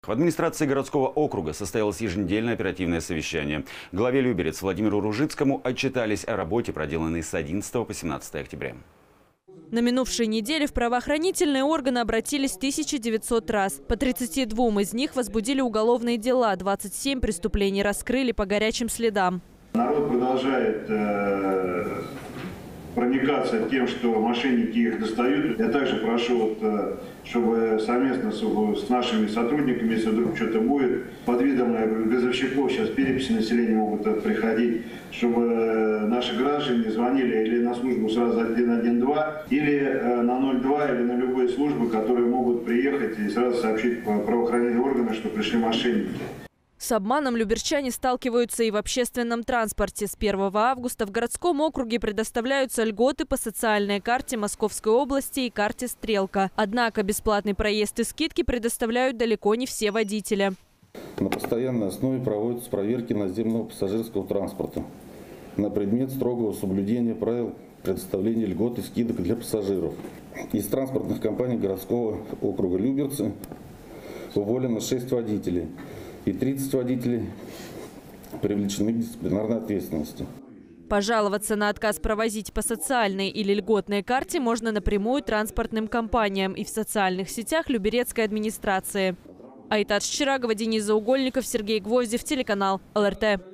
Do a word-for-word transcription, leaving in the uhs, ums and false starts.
В администрации городского округа состоялось еженедельное оперативное совещание. Главе Люберец Владимиру Ружицкому отчитались о работе, проделанной с одиннадцатого по семнадцатое октября. На минувшей неделе в правоохранительные органы обратились тысяча девятьсот раз. По тридцати двум из них возбудили уголовные дела, двадцать семь преступлений раскрыли по горячим следам. Народ продолжает э, проникаться тем, что мошенники их достают. Я также прошу, вот, чтобы совместно с, с нашими сотрудниками, если вдруг что-то будет, под видом газовщиков сейчас переписи населения могут приходить, чтобы наши граждане звонили или на службу сразу один один два, или на ноль два, или на любые службы, которые могут приехать и сразу сообщить правоохранительные органы, что пришли мошенники. С обманом люберчане сталкиваются и в общественном транспорте. С первого августа в городском округе предоставляются льготы по социальной карте Московской области и карте «Стрелка». Однако бесплатный проезд и скидки предоставляют далеко не все водители. На постоянной основе проводятся проверки наземного пассажирского транспорта на предмет строгого соблюдения правил предоставления льгот и скидок для пассажиров. Из транспортных компаний городского округа Люберцы уволено шесть водителей. И тридцать водителей привлечены к дисциплинарной ответственности. Пожаловаться на отказ провозить по социальной или льготной карте можно напрямую транспортным компаниям и в социальных сетях Люберецкой администрации. Айтат Шчирагова, Денис Заугольников, Сергей Гвоздев, телеканал эл эр тэ.